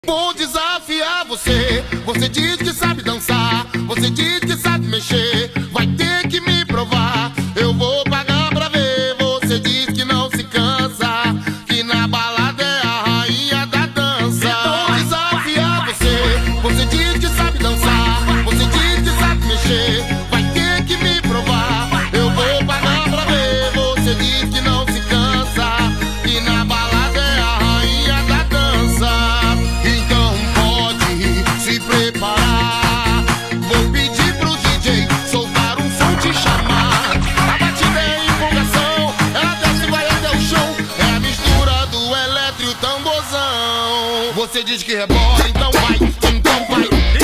Vou desafiar você. Você diz que sabe dançar, você diz que sabe mexer. Vai ter que me provar, eu vou pagar pra ver. Você diz que não se cansa, que na balada é a rainha da dança. Vou desafiar você. Você diz que sabe dançar, você diz que sabe mexer. Vai ter que me provar, eu vou pagar pra ver. Você diz que não se cansa, que na balada é a rainha da dança. Então pode se preparar, vou pedir pro DJ soltar um som, te chamar. A batida é empolgação, ela desce e vai até o chão. É a mistura do eletro e o tamborzão. Você diz que rebola, então vai, então vai.